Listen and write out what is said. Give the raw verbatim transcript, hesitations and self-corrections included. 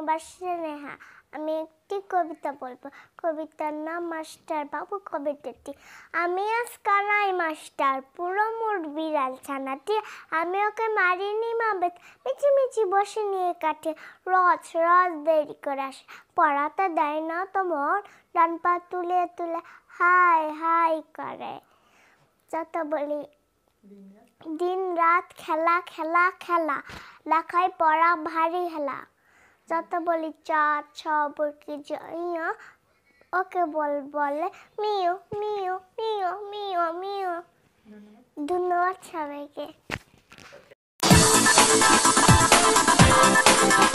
আমার স্নেহা। আমি একটি কবিতা বলবো। কবিতার নাম মাস্টার বাবু কবিতাটি। আমি আজ কানাই মাস্টার, পুরো মোর বিড়াল ছানাটি। আমি ওকে মারিনি মা বেত, মিছি মিছি বসে নিয়ে কাটে। রজ রজ দেরি করে আসে, পড়াতে দেয় না তো মন। ডান পা তুলে তুলে হাই হাই করে। যত বলি দিন রাত খেলা খেলা খেলা, লেখায় পড়া ভারী হেলা। যত বলি চার ছ বর্গি জইয়া, ওকে বল বলে মিও মিও মিও মিও মিও। ধন্যবাদ সবাইকে।